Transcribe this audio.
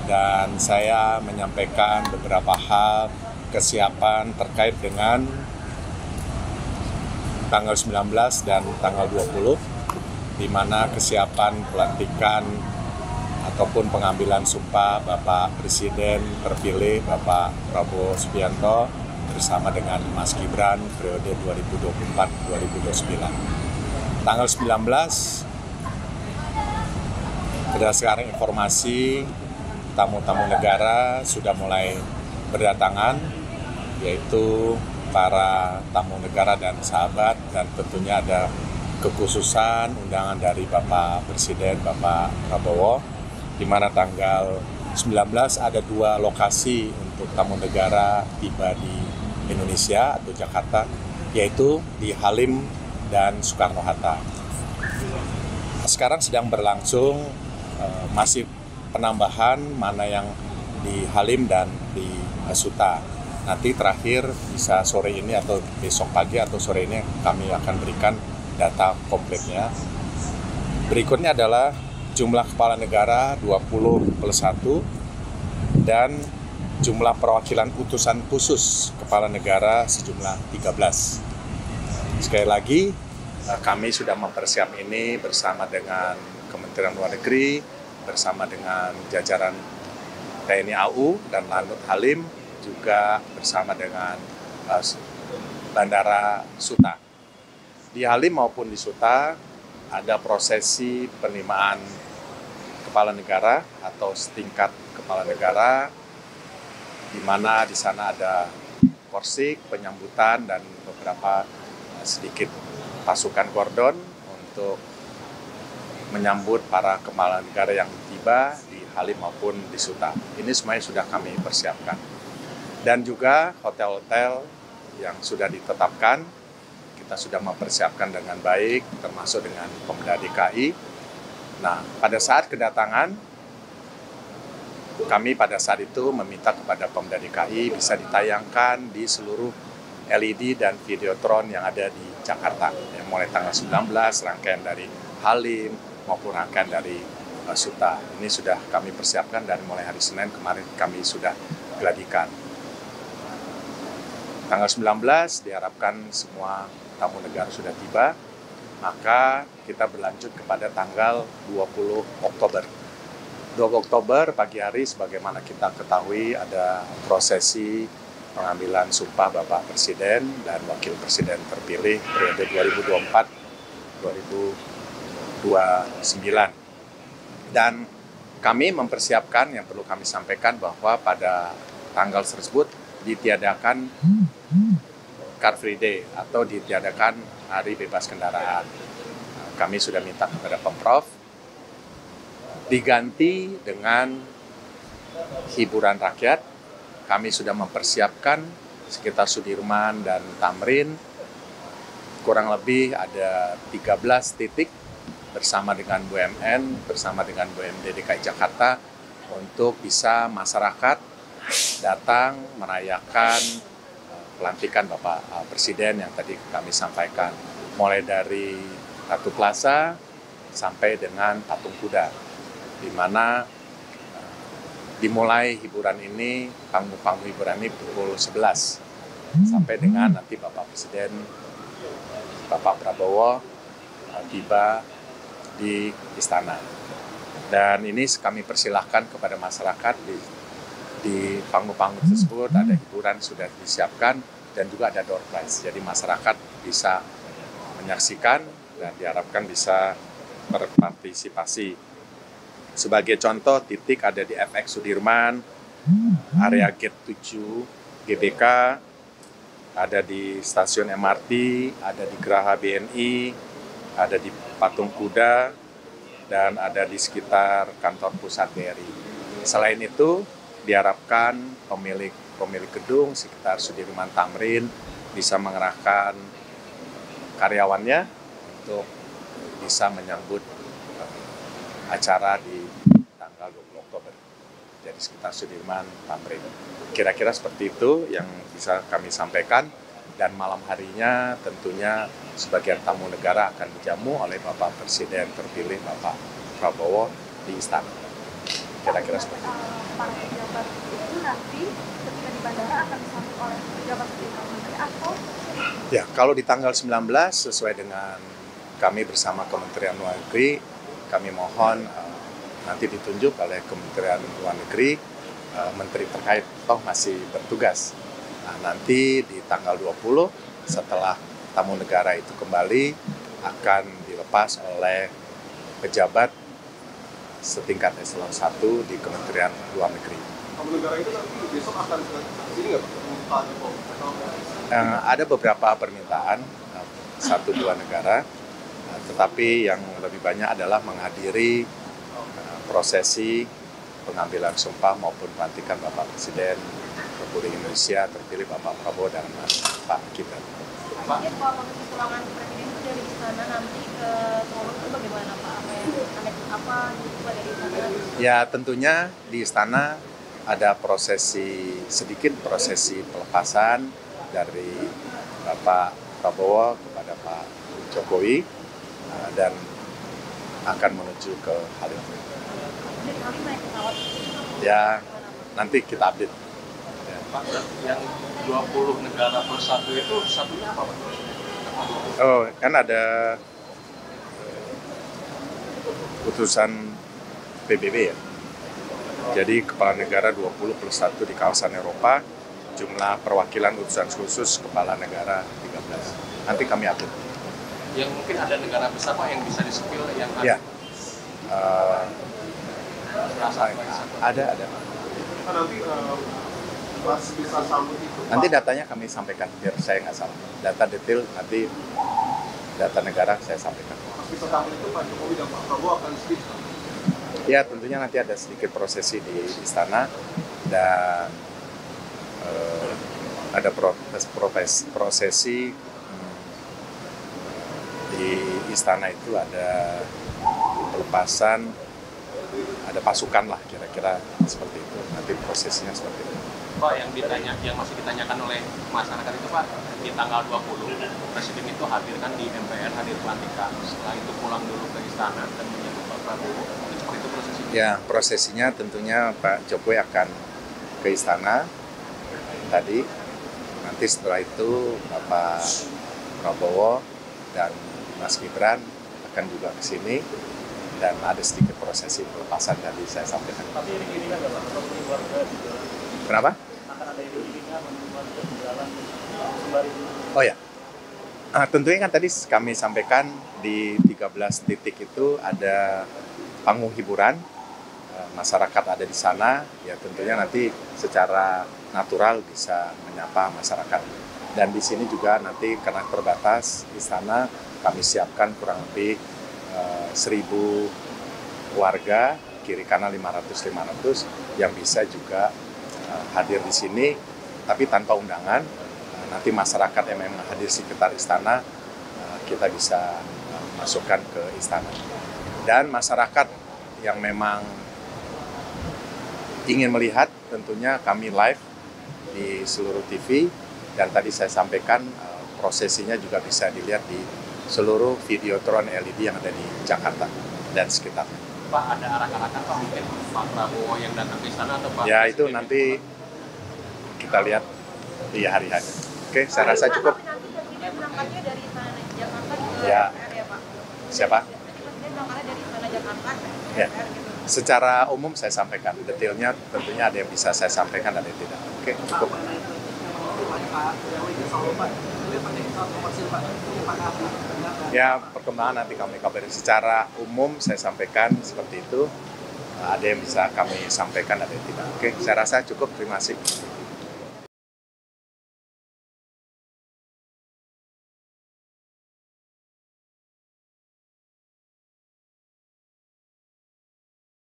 dan saya menyampaikan beberapa hal kesiapan terkait dengan tanggal 19 dan tanggal 20, di mana kesiapan pelantikan ataupun pengambilan sumpah Bapak Presiden terpilih Bapak Prabowo Subianto bersama dengan Mas Gibran periode 2024-2029. Tanggal 19, berdasarkan informasi, tamu-tamu negara sudah mulai berdatangan, yaitu para tamu negara dan sahabat, dan tentunya ada kekhususan undangan dari Bapak Presiden Bapak Prabowo, di mana tanggal 19 ada 2 lokasi untuk tamu negara tiba di Indonesia atau Jakarta, yaitu di Halim dan Soekarno-Hatta. Sekarang sedang berlangsung masih penambahan mana yang di Halim dan di Suta. Nanti terakhir bisa sore ini atau besok pagi atau sore ini kami akan berikan data komplitnya. Berikutnya adalah jumlah kepala negara 20+1 dan jumlah perwakilan utusan khusus kepala negara sejumlah 13. Sekali lagi, kami sudah mempersiapkan ini bersama dengan Kementerian Luar Negeri, bersama dengan jajaran TNI AU dan Lanut Halim, juga bersama dengan Bandara Suta. Di Halim maupun di Suta ada prosesi penerimaan kepala negara atau setingkat kepala negara, di mana di sana ada korsik, penyambutan, dan beberapa sedikit pasukan kordon untuk menyambut para kepala negara yang tiba di Halim maupun di Suta. Ini semuanya sudah kami persiapkan. Dan juga hotel-hotel yang sudah ditetapkan, kita sudah mempersiapkan dengan baik, termasuk dengan Pemda DKI. Nah, pada saat kedatangan, kami pada saat itu meminta kepada Pemda DKI bisa ditayangkan di seluruh LED dan Videotron yang ada di Jakarta, yang mulai tanggal 19, rangkaian dari Halim maupun rangkaian dari Suta. Ini sudah kami persiapkan dan mulai hari Senin kemarin kami sudah gladikan. Tanggal 19 diharapkan semua tamu negara sudah tiba, maka kita berlanjut kepada tanggal 20 Oktober. 20 Oktober pagi hari, sebagaimana kita ketahui, ada prosesi pengambilan sumpah Bapak Presiden dan Wakil Presiden terpilih periode 2024-2029. Dan kami mempersiapkan, yang perlu kami sampaikan, bahwa pada tanggal tersebut ditiadakan Car Free Day atau ditiadakan hari bebas kendaraan. Kami sudah minta kepada Pemprov diganti dengan hiburan rakyat. Kami sudah mempersiapkan sekitar Sudirman dan Tamrin, kurang lebih ada 13 titik bersama dengan BUMN, bersama dengan BUMD DKI Jakarta, untuk bisa masyarakat datang merayakan pelantikan Bapak Presiden yang tadi kami sampaikan, mulai dari Ratu Plaza sampai dengan Patung Kuda, di mana dimulai hiburan ini, panggung hiburan ini pukul 11 sampai dengan nanti Bapak Presiden Bapak Prabowo tiba di istana. Dan ini kami persilahkan kepada masyarakat di panggung-panggung tersebut ada hiburan sudah disiapkan dan juga ada door prize. Jadi masyarakat bisa menyaksikan dan diharapkan bisa berpartisipasi. Sebagai contoh, titik ada di FX Sudirman, area Gate 7 GBK, ada di stasiun MRT, ada di Geraha BNI, ada di Patung Kuda, dan ada di sekitar kantor pusat BRI. Selain itu, diharapkan pemilik gedung sekitar Sudirman Tamrin bisa mengerahkan karyawannya untuk bisa menyambut acara di tanggal 20 Oktober. Jadi sekitar Sudirman Tamrin. Kira-kira seperti itu yang bisa kami sampaikan, dan malam harinya tentunya sebagian tamu negara akan dijamu oleh Bapak Presiden terpilih Bapak Prabowo di istana. kira-kira seperti itu. Para pejabat itu nanti ketika di bandara akan disambut oleh pejabat menteri atau? Ya, kalau di tanggal 19 sesuai dengan kami bersama Kementerian Luar Negeri, kami mohon nanti ditunjuk oleh Kementerian Luar Negeri, menteri terkait toh masih bertugas. Nah, nanti di tanggal 20 setelah tamu negara itu kembali akan dilepas oleh pejabat setingkat eselon 1 di Kementerian Luar Negeri. Tamu negara itu nanti besok akan ke sini nggak Pak? Ada beberapa permintaan 1-2 negara, tetapi yang lebih banyak adalah menghadiri prosesi pengambilan sumpah maupun pelantikan Bapak Presiden Republik Indonesia terpilih Bapak Prabowo dan Pak Gibran. Pak, kalau pulangan presiden itu dari istana nanti ke Solo itu bagaimana Pak? Apa dari istana? Ya tentunya di istana ada sedikit prosesi pelepasan dari Bapak Prabowo kepada Pak Jokowi dan akan menuju ke Halim. Dari Halim naik pesawat? Ya nanti kita update. Pak, yang 20 negara plus satu itu satunya apa Pak? Oh, kan ada putusan PBB ya. Jadi kepala negara 20 plus 1 di kawasan Eropa, jumlah perwakilan utusan khusus kepala negara 13. Nanti kami update. Yang mungkin ada negara besar Pak yang bisa disepil yang Ya. Rasa Ada. Nanti pas bisa sambut itu. Nanti datanya kami sampaikan biar saya nggak salah. Data detail nanti data negara saya sampaikan. Pas bisa sambut itu Pak Jokowi dan Pak Prabowo akan speech. Ya tentunya nanti ada sedikit prosesi di istana dan ada prosesi di istana itu ada pelepasan, ada pasukan lah kira-kira seperti itu. Nanti prosesinya seperti itu. Pak yang masih ditanyakan oleh masyarakat itu Pak, di tanggal 20 Presiden itu hadir kan di MPR, hadir pelantikan, setelah itu pulang dulu ke istana dan menyebut Pak Prabowo. Seperti itu prosesinya? Ya prosesinya tentunya Pak Jokowi akan ke istana tadi, nanti setelah itu Bapak Prabowo dan Mas Gibran akan juga ke sini dan ada sedikit prosesi pelepasan tadi saya sampaikan. Tapi iring-iringan nggak Pak? Atau keluarga juga? Kenapa? Akan ada iring-iringan keluarga di jalan sembari. Oh ya, tentunya kan tadi kami sampaikan di 13 titik itu ada panggung hiburan, masyarakat ada di sana, ya tentunya nanti secara natural bisa menyapa masyarakat. Dan di sini juga nanti karena terbatas istana, kami siapkan kurang lebih 1.000 warga, kiri kanan 500 yang bisa juga hadir di sini, tapi tanpa undangan. Nanti masyarakat yang memang hadir di sekitar istana, kita bisa masukkan ke istana. Dan masyarakat yang memang ingin melihat, tentunya kami live di seluruh TV, dan tadi saya sampaikan prosesinya juga bisa dilihat di seluruh videotron LED yang ada di Jakarta dan sekitarnya. Pak, ada arak-arakan Pak mungkin Pak Prabowo yang datang ke istana atau Pak? Ya itu nanti kita lihat di hari-hari. Oke, saya rasa cukup. Nanti Presiden berangkatnya dari istana Jakarta ke Ya. MPR ya Pak? Siapa? Presiden berangkatnya dari istana Jakarta ke Ya. MPR gitu. Secara umum saya sampaikan, detailnya tentunya ada yang bisa saya sampaikan, ada yang tidak. Oke, cukup. Ya, perkembangan nanti kami kabarin. Secara umum saya sampaikan seperti itu. Ada yang bisa kami sampaikan, ada yang tidak. Oke, saya rasa cukup. Terima kasih.